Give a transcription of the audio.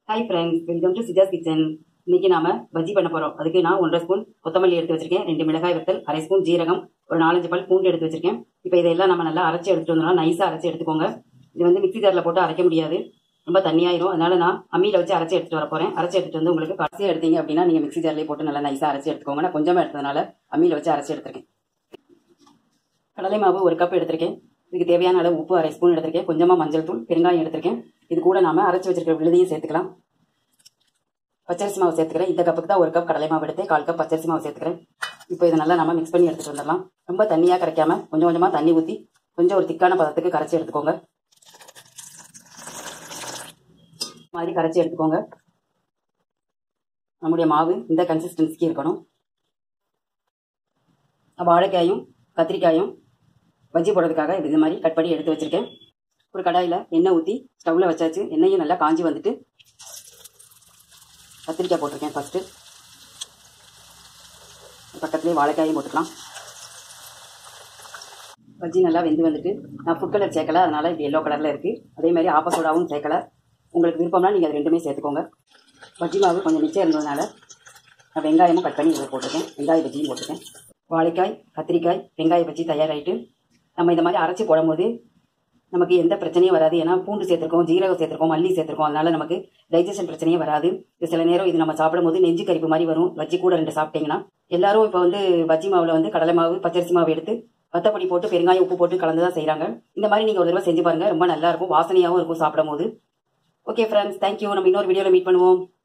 Hi friends, welcome to Sija's kitchen. இன்னைக்கு நாம பஜ்ஜி பண்ண போறோம். அதுக்கு நான் 1.5 ஸ்பூன் கொத்தமல்லி எடுத்து வச்சிருக்கேன், 2 மிளகாய் வத்தல், 1/2 ஸ்பூன் ஜீரகம், ஒரு 4-5 பல் பூண்டு எடுத்து வச்சிருக்கேன். இப்போ இதெல்லாம் நம்ம நல்லா அரைச்சி எடுத்துட்டு வந்தோம்னா நைஸா அரைச்சி எடுத்துக்கோங்க. இது வந்து மிக்ஸி ஜார்ல போட்டு அரைக்க முடியாது, ரொம்ப தண்ணியாயிரும். அதனால நான் அம்மியில வச்சு அரைச்சி எடுத்துட்டு வர போறேன். அரைச்சி எடுத்துட்டு வந்து உங்களுக்கு கடைசியா எடுத்தீங்க அப்படின்னா நீங்க மிக்ஸி ஜார்லயே போட்டு நல்லா நைஸா அரைச்சி எடுத்துக்கோங்க. நான் கொஞ்சமா எடுத்ததுனால அம்மியில வச்சு அரைச்சி எடுத்திருக்கேன். கடலை மாவு 1 கப் எடுத்திருக்கேன். இதுக்கு தேவையான அளவு உப்பு 1/2 ஸ்பூன் எடுத்திருக்கேன். கொஞ்சமா மஞ்சள் தூள், பெருங்காயம் எடுத்திருக்கேன். இது கூட நாம அரைச்சி வச்சிருக்கிற விழுதையும் சேர்த்துக்கலாம். பச்சரிசி மாவு சேர்த்துக்கிறேன். இந்த கப்புக்கு தான் 1 கப் கடலை மாவு எடுத்து 1/4 கப் பச்சரிசி மாவு சேர்த்துக்கிறேன். இப்போ இதை நல்லா நம்ம மிக்ஸ் பண்ணி எடுத்துட்டு வந்துடலாம். ரொம்ப தண்ணியா கரைக்காம கொஞ்சம் கொஞ்சமா தண்ணி ஊற்றி கொஞ்சம் ஒரு திக்கான பதத்துக்கு கரைச்சி எடுத்துக்கோங்க. மாதிரி கரைச்சி எடுத்துக்கோங்க. நம்முடைய மாவு இந்த கன்சிஸ்டன்சிக்கு இருக்கணும். வாழைக்காயும் கத்திரிக்காயும் பஜ்ஜி போடுறதுக்காக இது மாதிரி கட் பண்ணி எடுத்து வச்சிருக்கேன். ஒரு கடாயில் எண்ணெய் ஊற்றி ஸ்டவ்வில் வச்சாச்சு. எண்ணெயும் நல்லா காஞ்சி வந்துட்டு கத்திரிக்காய் போட்டிருக்கேன். ஃபர்ஸ்ட்டு பக்கத்துலேயே வாழைக்காயும் போட்டுக்கலாம். பஜ்ஜி நல்லா வெந்து வந்துட்டு நான் ஃபுட் கலர் சேர்க்கல, அதனால இது எல்லோ கலரில் இருக்குது. அதே மாதிரி ஆப்ப சோடாவும் சேர்க்கல. உங்களுக்கு விருப்பம்னா நீங்கள் அது ரெண்டுமே சேர்த்துக்கோங்க. பஜ்ஜி மாவு கொஞ்சம் மிச்சம் இருந்ததுனால நான் வெங்காயமும் கட் பண்ணி இதில் போட்டிருக்கேன். வெங்காய பஜ்ஜியும் போட்டிருக்கேன். வாழைக்காய், கத்திரிக்காய், வெங்காய பஜ்ஜி தயாராகிட்டு நம்ம இந்த மாதிரி அரைச்சி போடும்போது நமக்கு எந்த பிரச்சனையும் வராது. ஏன்னா பூண்டு சேர்த்துருக்கோம், ஜீரகம் சேர்த்துருக்கோம், மல்லி சேர்த்துருக்கோம். அதனால நமக்கு டைஜஷன் பிரச்சனையே வராது. இது சில நேரம் இது நம்ம சாப்பிடும்போது நெஞ்சு கரிப்பு மாதிரி வரும். பஜ்ஜி கூட 2 சாப்பிட்டீங்கன்னா எல்லாரும் இப்போ வந்து பஜ்ஜி மாவில் வந்து கடலை மாவு, பச்சரிசி மாவு எடுத்து வத்தப்பொடி போட்டு பெருங்காயம் உப்பு போட்டு கலந்து தான் செய்கிறாங்க. இந்த மாதிரி நீங்கள் ஒரு தடவை செஞ்சு பாருங்க, ரொம்ப நல்லா இருக்கும், வாசனையாகவும் இருக்கும் சாப்பிடும் போது. Okay friends, thank you. நம்ம இன்னொரு வீடியோவில் மீட் பண்ணுவோம்.